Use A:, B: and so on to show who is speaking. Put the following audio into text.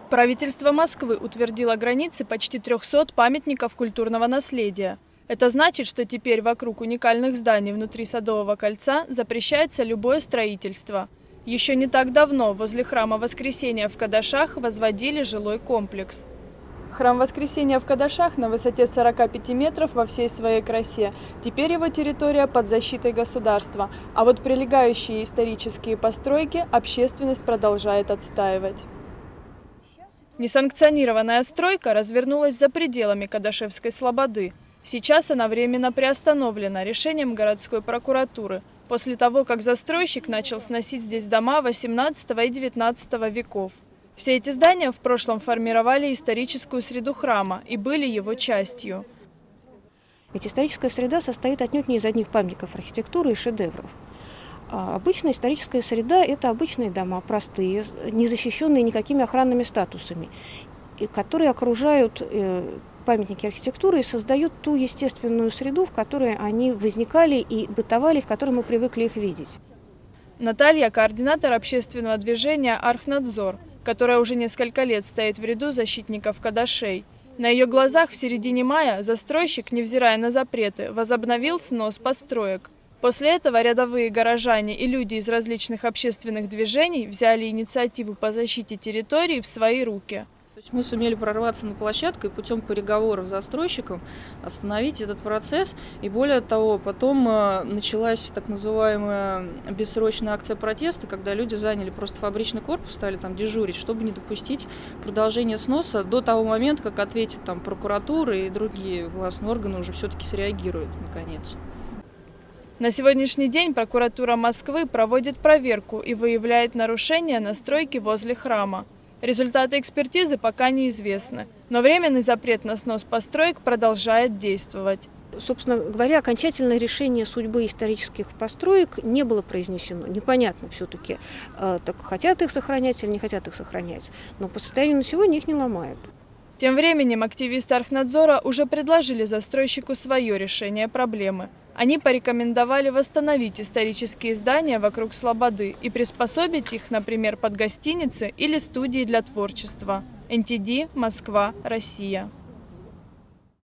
A: Правительство Москвы утвердило границы почти 300 памятников культурного наследия. Это значит, что теперь вокруг уникальных зданий внутри Садового кольца запрещается любое строительство. Еще не так давно возле храма Воскресения в Кадашах возводили жилой комплекс. Храм Воскресения в Кадашах на высоте 45 метров во всей своей красе. Теперь его территория под защитой государства, а вот прилегающие исторические постройки общественность продолжает отстаивать. Несанкционированная стройка развернулась за пределами Кадашевской слободы. Сейчас она временно приостановлена решением городской прокуратуры, после того, как застройщик начал сносить здесь дома XVIII и XIX веков. Все эти здания в прошлом формировали историческую среду храма и были его частью.
B: Ведь историческая среда состоит отнюдь не из одних памятников архитектуры и шедевров. Обычная историческая среда – это обычные дома, простые, не защищенные никакими охранными статусами, которые окружают памятники архитектуры и создают ту естественную среду, в которой они возникали и бытовали, в которой мы привыкли их видеть.
A: Наталья – координатор общественного движения «Архнадзор», которая уже несколько лет стоит в ряду защитников Кадашей. На ее глазах в середине мая застройщик, невзирая на запреты, возобновил снос построек. После этого рядовые горожане и люди из различных общественных движений взяли инициативу по защите территории в свои руки.
C: То есть мы сумели прорваться на площадку и путем переговоров с застройщиком остановить этот процесс. И более того, потом началась так называемая бессрочная акция протеста, когда люди заняли просто фабричный корпус, стали там дежурить, чтобы не допустить продолжения сноса до того момента, как ответит там прокуратура и другие властные органы уже все-таки среагируют наконец.
A: На сегодняшний день прокуратура Москвы проводит проверку и выявляет нарушения на стройке возле храма. Результаты экспертизы пока неизвестны, но временный запрет на снос построек продолжает действовать.
B: Собственно говоря, окончательное решение судьбы исторических построек не было произнесено. Непонятно все-таки, так хотят их сохранять или не хотят их сохранять. Но по состоянию на сегодня их не ломают.
A: Тем временем активисты Архнадзора уже предложили застройщику свое решение проблемы. Они порекомендовали восстановить исторические здания вокруг слободы и приспособить их, например, под гостиницы или студии для творчества. НТД, Москва, Россия.